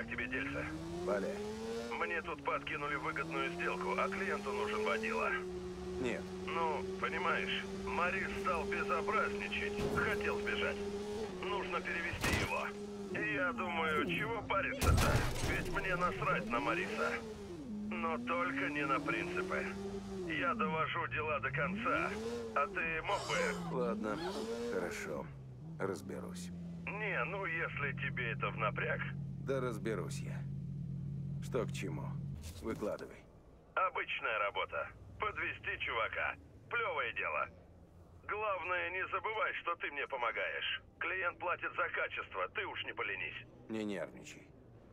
Как тебе дельце? Валяй. Мне тут подкинули выгодную сделку, а клиенту нужен водила. Нет. Ну, понимаешь, Морис стал безобразничать, хотел сбежать. Нужно перевести его. И я думаю, чего париться-то? Ведь мне насрать на Мориса. Но только не на принципы. Я довожу дела до конца, а ты мог бы... Ладно, хорошо. Разберусь. Не, ну если тебе это в напряг. Да разберусь я. Что к чему? Выкладывай. Обычная работа. Подвести чувака. Плевое дело. Главное, не забывай, что ты мне помогаешь. Клиент платит за качество, ты уж не поленись. Не нервничай.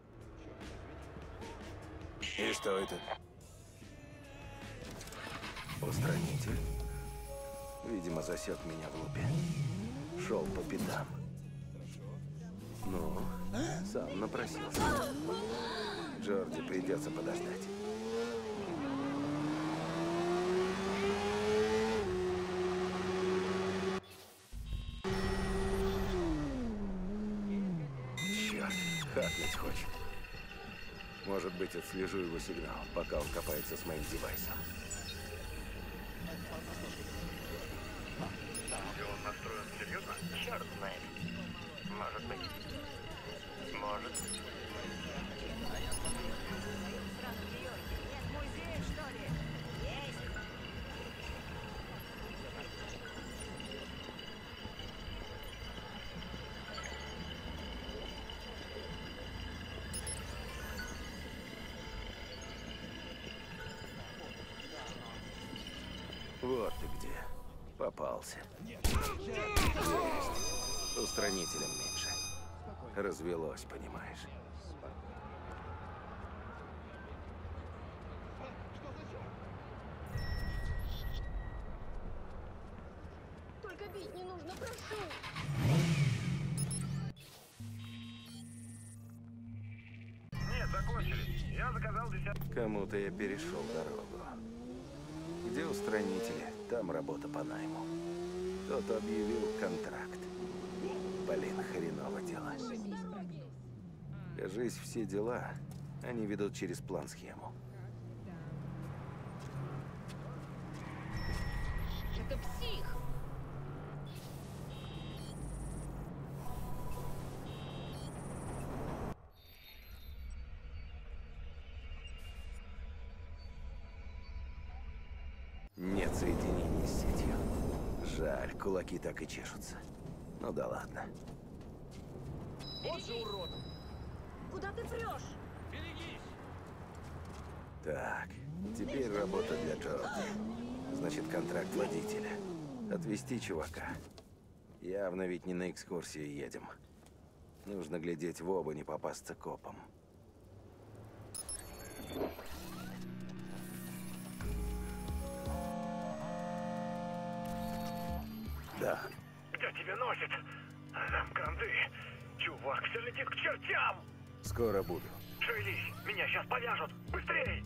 И что это? Устранитель. Видимо, засек меня в лупе. Шел по пятам. Ну, сам напросился. Джорди придется подождать. Черт, хакнуть хочет. Может быть, отслежу его сигнал, пока он копается с моим девайсом. И он настроен серьезно? Черт знает. Может быть. Может. Нет музея, что ли? Есть. Вот ты где. Попался. Есть. Устранителем меньше. Развелось, понимаешь. Только бить не нужно, прошу. Нет, закончили. Я заказал десяток. Кому-то я перешел дорогу. Где устранители, там работа по найму. Кто-то объявил контракт. Блин, хреново дело. Кажись, все дела они ведут через план-схему. Это псих. Нет соединения с сетью. Жаль, кулаки так и чешутся. Ну да ладно. Вот же урод! Куда ты прешь? Берегись! Так, теперь работа для Джорди. Значит, контракт водителя. Отвезти чувака. Явно ведь не на экскурсию едем. Нужно глядеть в оба, не попасться копом. Да. Где тебя носит? Нам кранты. Чувак, все летит к чертям. Скоро буду. Шевелись, меня сейчас повяжут. Быстрей!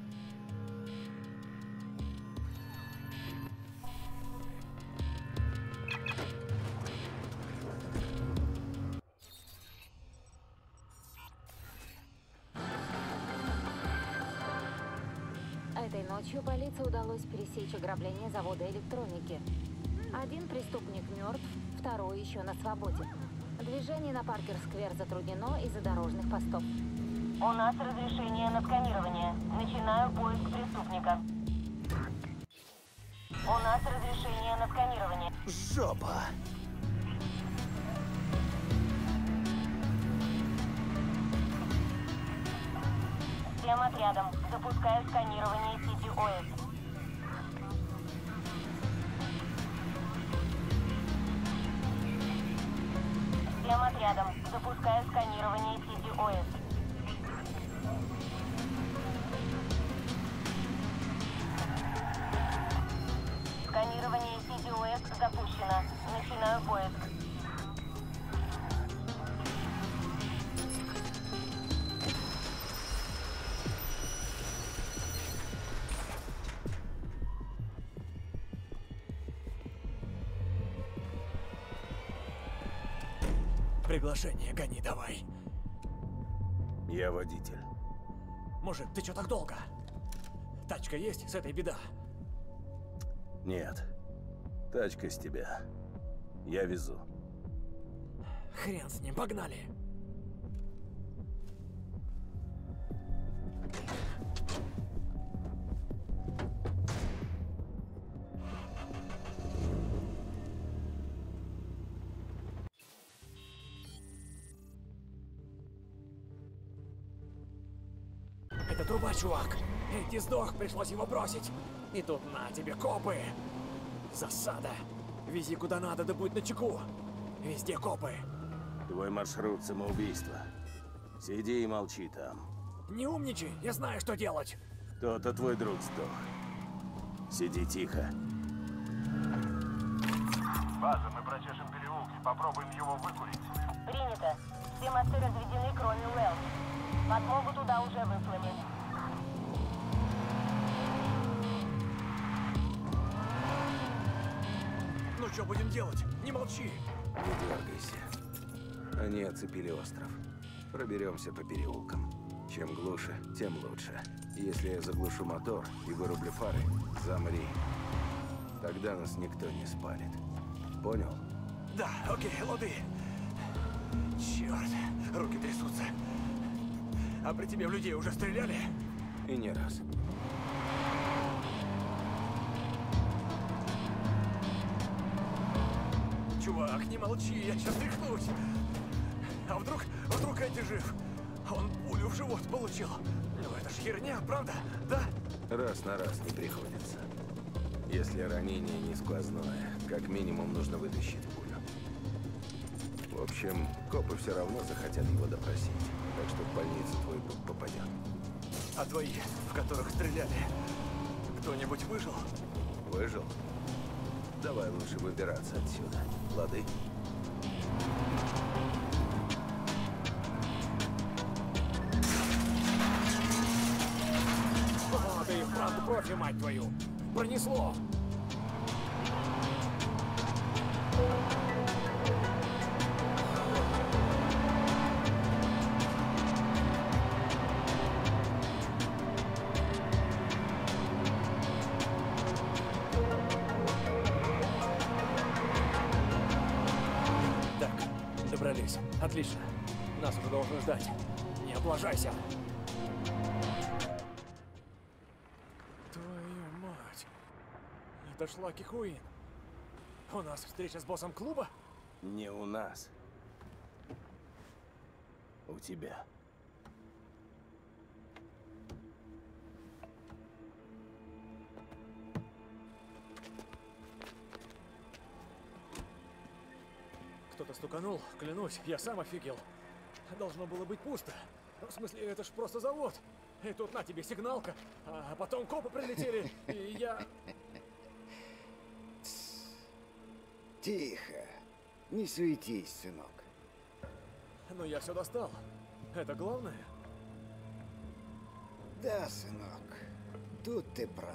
Этой ночью полиции удалось пересечь ограбление завода электроники. Один преступник мертв, второй еще на свободе. Движение на Паркер-сквер затруднено из-за дорожных постов. У нас разрешение на сканирование. Начинаю поиск преступника. У нас разрешение на сканирование. Жопа! Всем отрядам. Запускаю сканирование сети ОС. Всем отрядам. Запускаю сканирование сети ОС. Сканирование сети ОС запущено. Начинаю поиск. Приглашение гони давай. Я водитель. Мужик, ты чё так долго? Тачка есть, с этой беда. Нет. Тачка с тебя. Я везу. Хрен с ним, погнали. Это труба, чувак. Эдди сдох, пришлось его бросить. И тут на тебе копы. Засада. Вези куда надо, да будь начеку. Везде копы. Твой маршрут самоубийства. Сиди и молчи там. Не умничай, я знаю, что делать. То-то твой друг сдох. Сиди тихо. База, мы прочешем переулки, попробуем его выкурить. Принято. Все мосты разведены, кроме Уэлл. Подмогу туда уже выслали. Ну что будем делать? Не молчи. Не дергайся. Они оцепили остров. Проберемся по переулкам. Чем глуше, тем лучше. Если я заглушу мотор и вырублю фары, замри. Тогда нас никто не спалит. Понял? Да, окей, лады. Черт, руки трясутся. А при тебе в людей уже стреляли? И не раз. Чувак, не молчи, я сейчас тряхнусь. А вдруг Эдди жив? Он пулю в живот получил. Ну это ж херня, правда? Да? Раз на раз не приходится. Если ранение не сквозное, как минимум нужно вытащить пулю. В общем, копы все равно захотят его допросить, так что в больницу твой друг попадет. А твои, в которых стреляли, кто-нибудь выжил? Выжил? Давай лучше выбираться отсюда. Лады? О, ты и вправду профи, мать твою! Пронесло! Так, добрались. Отлично. Нас уже должны ждать. Не облажайся. Твою мать. Это ж Лаки Куин. У нас встреча с боссом клуба? Не у нас. У тебя. Кто-то стуканул, клянусь, я сам офигел. Должно было быть пусто. В смысле, это ж просто завод. И тут на тебе сигналка, а потом копы прилетели, и я... Тихо. Не суетись, сынок. Но я все достал. Это главное. Да, сынок. Тут ты прав.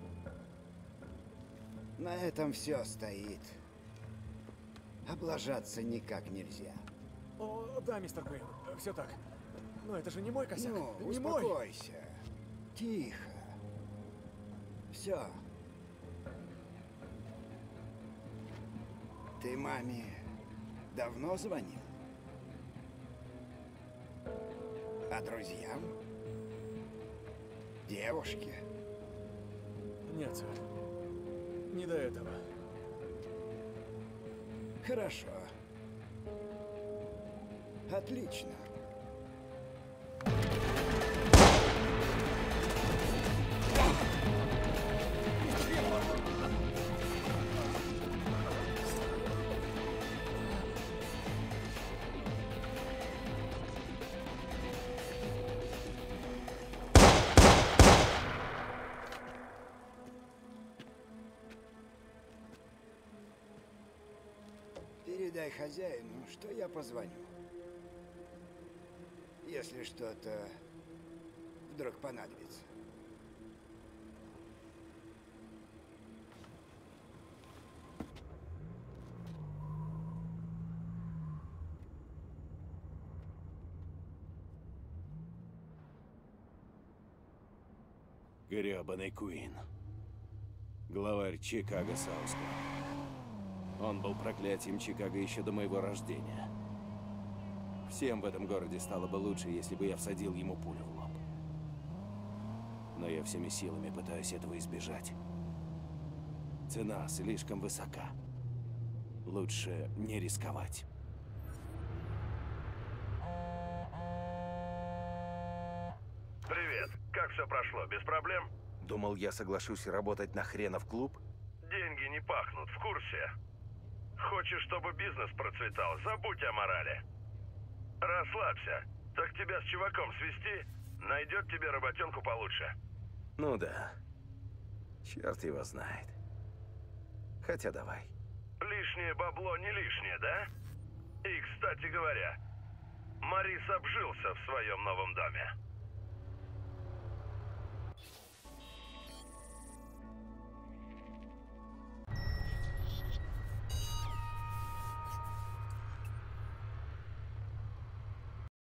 На этом все стоит. Облажаться никак нельзя. О, да, мистер Куин, все так. Но это же не мой косяк. Ну, не мой. успокойся. Тихо. Все. Ты маме давно звонил? А друзьям? Девушке? Нет, сэр. Не до этого. Хорошо. Отлично. Передай хозяину, что я позвоню. Если что-то вдруг понадобится. Грёбаный Куин. Главарь Чикаго Сауска. Он был проклятием Чикаго еще до моего рождения. Всем в этом городе стало бы лучше, если бы я всадил ему пулю в лоб. Но я всеми силами пытаюсь этого избежать. Цена слишком высока. Лучше не рисковать. Привет. Как все прошло? Без проблем? Думал, я соглашусь работать на хренов клуб? Деньги не пахнут, в курсе? Хочешь, чтобы бизнес процветал? Забудь о морали. Расслабься. Так тебя с чуваком свести, найдет тебе работенку получше. Ну да. Черт его знает. Хотя давай. Лишнее бабло не лишнее, да? И, кстати говоря, Морис обжился в своем новом доме.